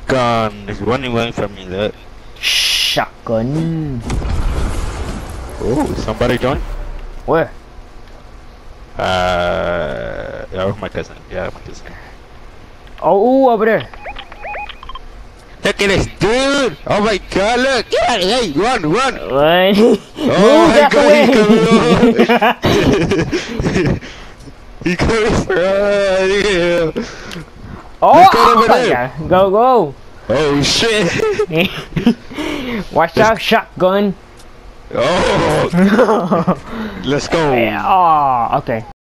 shotgun. There's running away from me. Look. Shotgun. Oh, somebody joined? Where? Yeah, my cousin. Yeah, my cousin. Oh, over there. Look at this dude! Oh my god, look! Yeah, hey, run! Run. Oh Move my that god, way. he coming for us! Oh, yeah. Go. Oh shit! Watch out, shotgun. Oh! Let's go! Oh, okay.